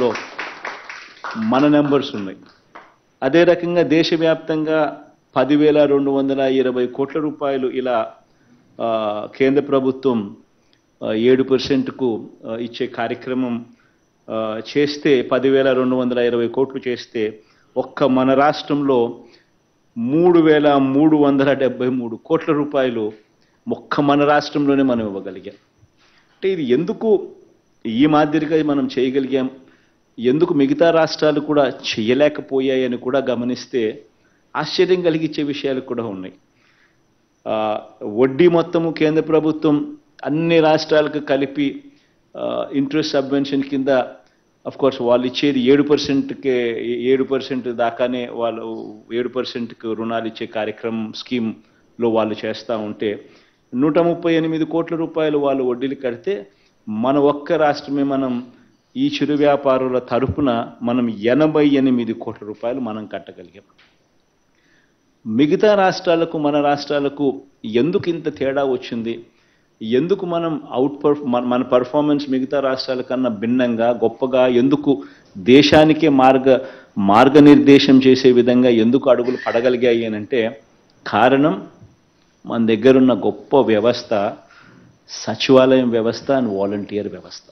దాంట్లో మన నెంబర్స్ ఉన్నాయి. అదే రకంగా దేశవ్యాప్తంగా 10,220 కోట్ల రూపాయలు ఇలా కేంద్ర ప్రభుత్వం 7%కు ఇచ్చే కార్యక్రమం చేస్తే 10,220 కోట్లు చేస్తే ఒక్క మన రాష్ట్రంలో 3,373 కోట్ల రూపాయలు ఒక్క మన రాష్ట్రంలోనే మనం ఇవ్వగలిగాం. అంటే ఇది ఎందుకు ఈ మాదిరిగా మనం చేయగలిగాం, ఎందుకు మిగతా రాష్ట్రాలు కూడా చేయలేకపోయాయని కూడా గమనిస్తే ఆశ్చర్యం కలిగించే విషయాలు కూడా ఉన్నాయి. వడ్డీ మొత్తము కేంద్ర ప్రభుత్వం అన్ని రాష్ట్రాలకు కలిపి ఇంట్రెస్ట్ సబ్వెన్షన్ కింద అఫ్ కోర్స్ వాళ్ళు ఇచ్చేది 7% దాకానే వాళ్ళు 7%కు రుణాలు ఇచ్చే కార్యక్రమం స్కీమ్లో వాళ్ళు చేస్తూ ఉంటే 138 కోట్ల రూపాయలు వాళ్ళు వడ్డీలు కడితే మన ఒక్క రాష్ట్రమే మనం ఈ చిరు వ్యాపారుల తరపున మనం 88 కోట్ల రూపాయలు మనం కట్టగలిగాం. మిగతా రాష్ట్రాలకు మన రాష్ట్రాలకు ఎందుకు ఇంత తేడా వచ్చింది, ఎందుకు మనం మన పర్ఫార్మెన్స్ మిగతా రాష్ట్రాల కన్నా భిన్నంగా గొప్పగా ఎందుకు దేశానికే మార్గనిర్దేశం చేసే విధంగా ఎందుకు అడుగులు పడగలిగాయి అంటే కారణం మన దగ్గరున్న గొప్ప వ్యవస్థ సచివాలయం వ్యవస్థ అండ్ వాలంటీర్ వ్యవస్థ.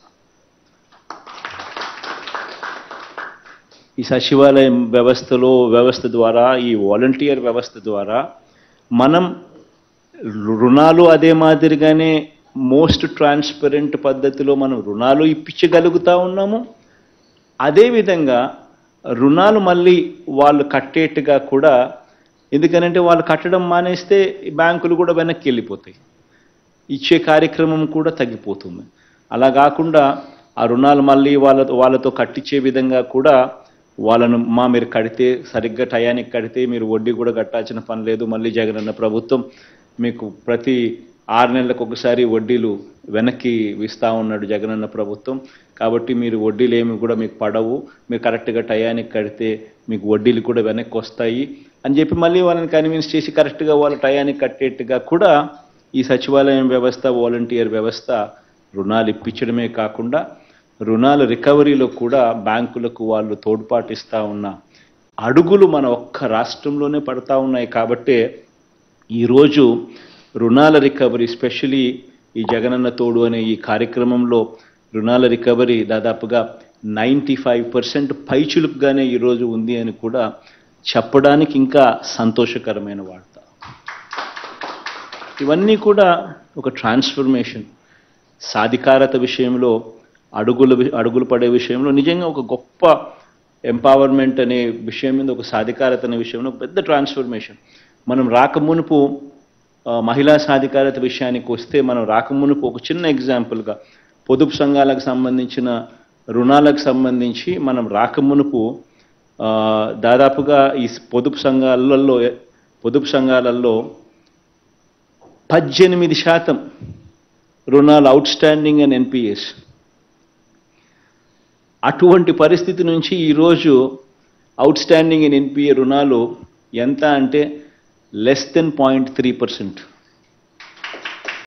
ఈ సచివాలయం వ్యవస్థ ద్వారా ఈ వాలంటీర్ వ్యవస్థ ద్వారా మనం రుణాలు అదే మాదిరిగానే మోస్ట్ ట్రాన్స్పరెంట్ పద్ధతిలో మనం రుణాలు ఇప్పించగలుగుతా ఉన్నాము. అదేవిధంగా రుణాలు మళ్ళీ వాళ్ళు కట్టేట్టుగా కూడా, ఎందుకనంటే వాళ్ళు కట్టడం మానేస్తే బ్యాంకులు కూడా వెనక్కి వెళ్ళిపోతాయి, ఇచ్చే కార్యక్రమం కూడా తగ్గిపోతుంది. అలా కాకుండా ఆ రుణాలు మళ్ళీ వాళ్ళతో కట్టించే విధంగా కూడా వాళ్ళను మీరు కడితే సరిగ్గా టయానికి కడితే మీరు వడ్డీ కూడా కట్టాల్సిన పని లేదు, మళ్ళీ జగనన్న ప్రభుత్వం మీకు ప్రతి 6 నెలలకు ఒకసారి వడ్డీలు వెనక్కి ఇస్తూ ఉన్నాడు జగనన్న ప్రభుత్వం, కాబట్టి మీరు వడ్డీలు ఏమి కూడా మీకు పడవు, మీరు కరెక్ట్గా టయానికి కడితే మీకు వడ్డీలు కూడా వెనక్కి వస్తాయి అని చెప్పి మళ్ళీ వాళ్ళని కన్విన్స్ చేసి కరెక్ట్గా వాళ్ళ టయానికి కట్టేట్టుగా కూడా ఈ సచివాలయం వ్యవస్థ వాలంటీర్ వ్యవస్థ రుణాలు ఇప్పించడమే కాకుండా రుణాల రికవరీలో కూడా బ్యాంకులకు వాళ్ళు తోడ్పాటిస్తూ ఉన్న అడుగులు మన ఒక్క రాష్ట్రంలోనే పడతా ఉన్నాయి. కాబట్టే ఈరోజు రుణాల రికవరీ స్పెషలీ ఈ జగనన్న తోడు అనే ఈ కార్యక్రమంలో రుణాల రికవరీ దాదాపుగా 95% పైచులుకుగానే ఈరోజు ఉంది అని కూడా చెప్పడానికి ఇంకా సంతోషకరమైన వార్త. ఇవన్నీ కూడా ఒక ట్రాన్స్ఫర్మేషన్, సాధికారత విషయంలో అడుగులు పడే విషయంలో నిజంగా ఒక గొప్ప ఎంపవర్మెంట్ అనే విషయం మీద, ఒక సాధికారత అనే విషయంలో పెద్ద ట్రాన్స్ఫర్మేషన్. మనం రాకమునుపు మహిళా సాధికారత విషయానికి వస్తే మనం రాకమునుపు ఒక చిన్న ఎగ్జాంపుల్గా పొదుపు సంఘాలకు సంబంధించిన రుణాలకు సంబంధించి మనం రాకమునుపు దాదాపుగా ఈ పొదుపు సంఘాలలో 18% రుణాలు అవుట్ స్టాండింగ్ అండ్ ఎన్పిఎస్. అటువంటి పరిస్థితి నుంచి ఈరోజు అవుట్ స్టాండింగ్ అండ్ ఎన్పిఏ రుణాలు ఎంత అంటే less than 0.3%.